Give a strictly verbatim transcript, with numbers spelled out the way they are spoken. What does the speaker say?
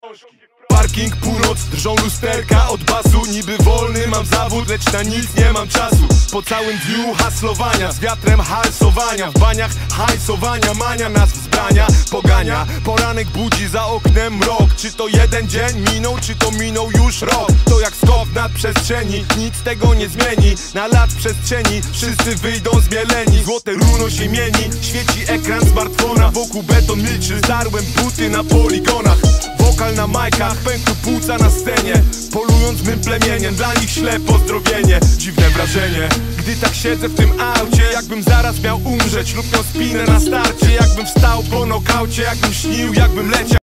Parking, północ, drżą lusterka od basu. Niby wolny mam zawód, lecz na nic nie mam czasu. Po całym dniu haslowania, z wiatrem halsowania. W baniach hajsowania, mania nas wzbrania, pogania. Poranek budzi za oknem mrok. Czy to jeden dzień minął, czy to minął już rok? To jak skok nad przestrzeni, nic tego nie zmieni. Na lat przestrzeni wszyscy wyjdą zmieleni. Złote runo się mieni, świeci ekran smartfona. Wokół beton milczy, zdarłem buty na poligonach. Wokal na majkach, pękły płuca na scenie. Polując mym plemieniem, dla nich śle pozdrowienie. Dziwne wrażenie, gdy tak siedzę w tym aucie, jakbym zaraz miał umrzeć lub miał spinę na starcie. Jakbym wstał po nokaucie, jakbym śnił, jakbym leciał.